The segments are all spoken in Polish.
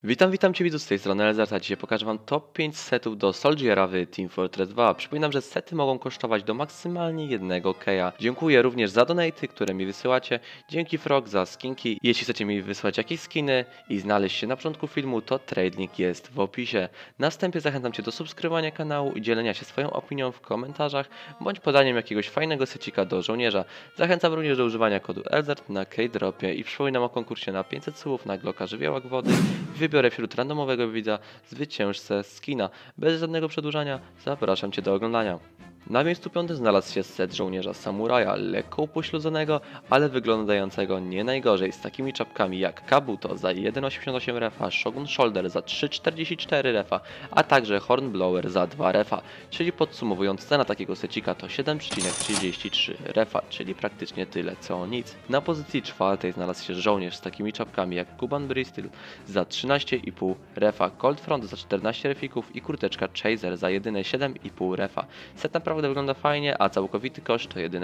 Witam Cię widzu z tej strony Elzarta. Dzisiaj pokażę Wam top 5 setów do Soldiera w Team Fortress 2. Przypominam, że sety mogą kosztować do maksymalnie 1 keja. Dziękuję również za donaty, które mi wysyłacie. Dzięki Frog za skinki. Jeśli chcecie mi wysłać jakieś skiny i znaleźć się na początku filmu, to trade link jest w opisie. Na wstępie zachęcam Cię do subskrybowania kanału i dzielenia się swoją opinią w komentarzach, bądź podaniem jakiegoś fajnego secika do żołnierza. Zachęcam również do używania kodu Elzart na Keydropie i przypominam o konkursie na 500 słów na Glocka Żywiołak Wody. Wybiorę wśród randomowego widza zwycięzcę skina. Bez żadnego przedłużania zapraszam Cię do oglądania. Na miejscu 5 znalazł się set żołnierza samuraja, lekko upośledzonego, ale wyglądającego nie najgorzej, z takimi czapkami jak Kabuto za 1,88 refa, Shogun Shoulder za 3,44 refa, a także Hornblower za 2 refa, czyli podsumowując cena takiego secika to 7,33 refa, czyli praktycznie tyle co nic. Na pozycji 4 znalazł się żołnierz z takimi czapkami jak Kuban Bristol za 13,5 refa, Cold Front za 14 refików i kurteczka Chaser za jedyne 7,5 refa. Set naprawdę wygląda fajnie, a całkowity koszt to jedyne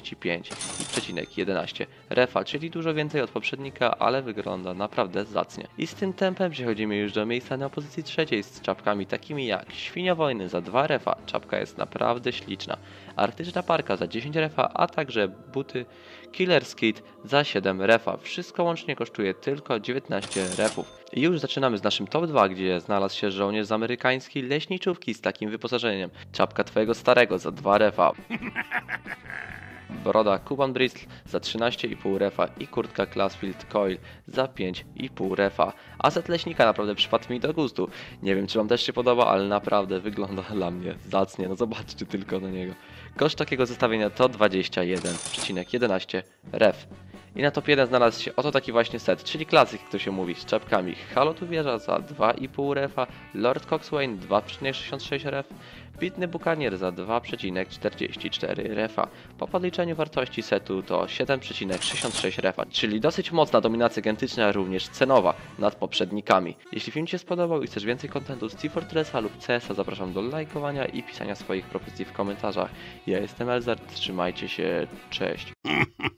35,11 refa, czyli dużo więcej od poprzednika, ale wygląda naprawdę zacnie. I z tym tempem przechodzimy już do miejsca na pozycji 3 z czapkami takimi jak Świnia Wojny za 2 refa, czapka jest naprawdę śliczna, Arktyczna Parka za 10 refa, a także buty Killer Skid za 7 refa. Wszystko łącznie kosztuje tylko 19 refów. I już zaczynamy z naszym top 2, gdzie znalazł się żołnierz z amerykańskiej leśniczówki z takim wyposażeniem. Czapka twojego starego za 2 refa. Broda Kuban Bristol za 13,5 refa i kurtka Classfield Coil za 5,5 refa. A set leśnika naprawdę przypadł mi do gustu. Nie wiem, czy Wam też się podoba, ale naprawdę wygląda dla mnie zacnie. No zobaczcie tylko na niego. Koszt takiego zestawienia to 21,11 ref. I na top 1 znalazł się oto taki właśnie set, czyli klasyk, jak to się mówi, z czapkami Halo tu wieża za 2,5 refa, Lord Coxswain 2,66 ref, Bitny Bukanier za 2,44 refa. Po podliczeniu wartości setu to 7,66 refa, czyli dosyć mocna dominacja gentyczna, również cenowa nad poprzednikami. Jeśli film Ci się spodobał i chcesz więcej kontentu z Team Fortressa lub CS-a, zapraszam do lajkowania i pisania swoich propozycji w komentarzach. Ja jestem Elzart, trzymajcie się, cześć.